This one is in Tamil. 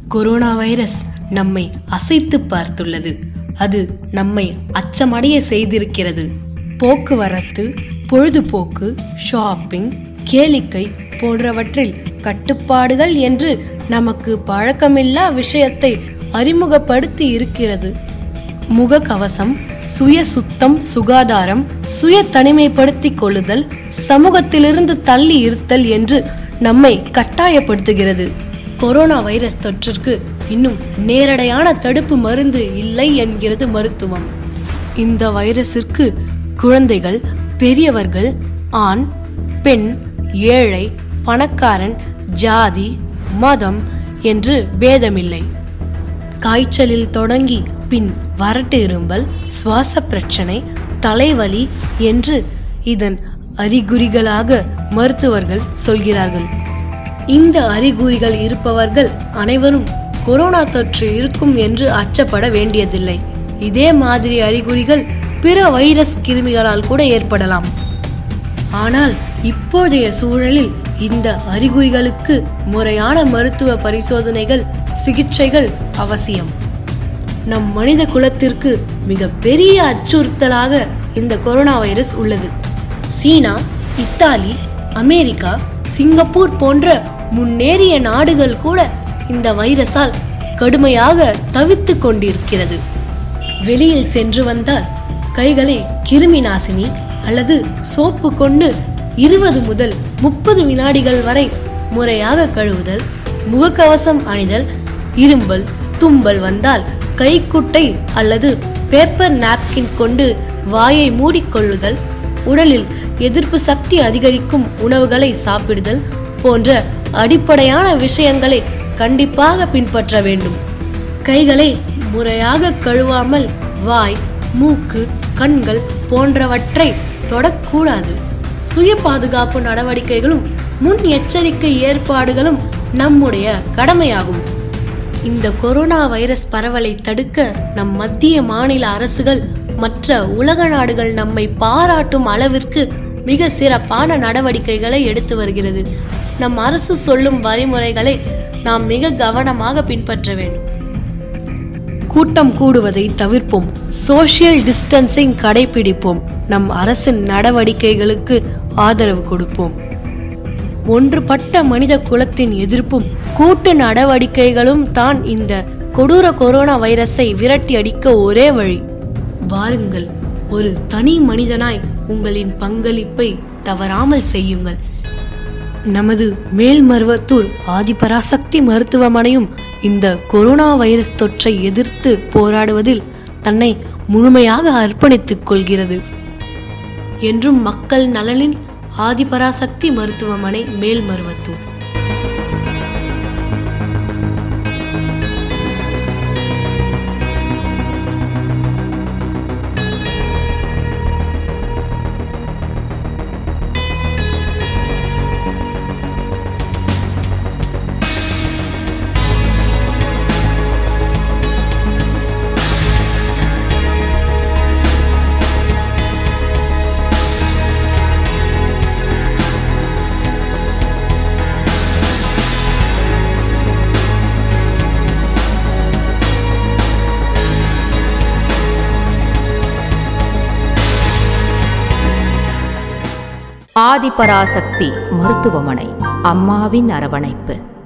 கொரோனா வைரஸ் நம்மை அசைத்து பார்த்துள்ளது. அது நம்மை அச்சமடைய செய்திருக்கிறது. போக்குவரத்து, பொழுதுபோக்கு, ஷாப்பிங், கேளிக்கை போன்றவற்றில் கட்டுப்பாடுகள் என்று நமக்கு பழக்கமில்லா விஷயத்தை அறிமுகப்படுத்தி இருக்கிறது. முகக்கவசம், சுய சுத்தம், சுகாதாரம், சுய தனிமைப்படுத்திக் கொள்ளுதல், சமூகத்திலிருந்து தள்ளி இருத்தல் என்று நம்மை கட்டாயப்படுத்துகிறது. கொரோனா வைரஸ் தொற்றிற்கு இன்னும் நேரடியான தடுப்பு மருந்து இல்லை என்கிறது மருத்துவம். இந்த வைரஸிற்கு குழந்தைகள், பெரியவர்கள், ஆண், பெண், ஏழை, பணக்காரன், ஜாதி, மதம் என்று பேதமில்லை. காய்ச்சலில் தொடங்கி பின் வறட்டு இரும்பல், சுவாச பிரச்சனை, தலைவலி என்று இதன் அறிகுறிகளாக மருத்துவர்கள் சொல்கிறார்கள். இந்த அறிகுறிகள் இருப்பவர்கள் அனைவரும் கொரோனா தொற்று இருக்கும் என்று அச்சப்பட வேண்டியதில்லை. இதே மாதிரி அறிகுறிகள் பிற வைரஸ் கிருமிகளால் கூட ஏற்படலாம். ஆனால் இப்போதைய சூழலில் இந்த அறிகுறிகளுக்கு முறையான மருத்துவ பரிசோதனைகள், சிகிச்சைகள் அவசியம். நம் மனித குலத்திற்கு மிக பெரிய அச்சுறுத்தலாக இந்த கொரோனா வைரஸ் உள்ளது. சீனா, இத்தாலி, அமெரிக்கா, சிங்கப்பூர் போன்ற முன்னேறிய நாடுகள் கூட இந்த வைரஸால் கடுமையாக தவித்து கொண்டிருக்கிறது. வெளியில் சென்று வந்தால் கைகளை கிருமி நாசினி அல்லது சோப்பு கொண்டு 20 முதல் 30 வினாடிகள் வரை முறையாக கழுவுதல், முகக்கவசம் அணிதல், இரும்பல், தும்பல் வந்தால் கைக்குட்டை அல்லது பேப்பர் நாப்கின் கொண்டு வாயை மூடிக்கொள்ளுதல், உடலில் எதிர்ப்பு சக்தி அதிகரிக்கும் உணவுகளை சாப்பிடுதல் போன்ற அடிப்படையான விஷயங்களை கண்டிப்பாக பின்பற்ற வேண்டும். கைகளை முறையாக கழுவாமல் வாய், மூக்கு, கண்கள் போன்றவற்றை தொடக்கூடாது. சுய பாதுகாப்பு நடவடிக்கைகளும் முன் எச்சரிக்கை ஏற்பாடுகளும் நம்முடைய கடமையாகும். இந்த கொரோனா வைரஸ் பரவலை தடுக்க நம் மத்திய மாநில அரசுகள், மற்ற உலக நாடுகள் நம்மை பாராட்டும் அளவிற்கு மிக சிறப்பான நடவடிக்கைகளை எடுத்து வருகிறது. நம் அரசு சொல்லும் வழிமுறைகளை நாம் மிக கவனமாக பின்பற்ற வேண்டும். கூட்டம் கூடுவதை தவிர்ப்போம். சோஷியல் டிஸ்டன்சிங் கடைபிடிப்போம். நம் அரசின் நடவடிக்கைகளுக்கு ஆதரவு கொடுப்போம். ஒன்றுபட்ட மனித குலத்தின் எதிர்ப்பும் கூட்டு நடவடிக்கைகளும் தான் இந்த கொடூர கொரோனா வைரஸை விரட்டி அடிக்க ஒரே வழி. வாருங்கள், ஒரு தனி மனிதனாய் உங்களின் பங்களிப்பை தவறாமல் செய்யுங்கள். நமது மேல்மருவத்தூர் ஆதிபராசக்தி மருத்துவமனையும் இந்த கொரோனா வைரஸ் தொற்றை எதிர்த்து போராடுவதில் தன்னை முழுமையாக அர்ப்பணித்துக் கொள்கிறது. என்றும் மக்கள் நலனில் ஆதிபராசக்தி மருத்துவமனை, மேல்மருவத்தூர். ஆதிபராசக்தி மருத்துவமனை, அம்மாவின் அரவணைப்பு.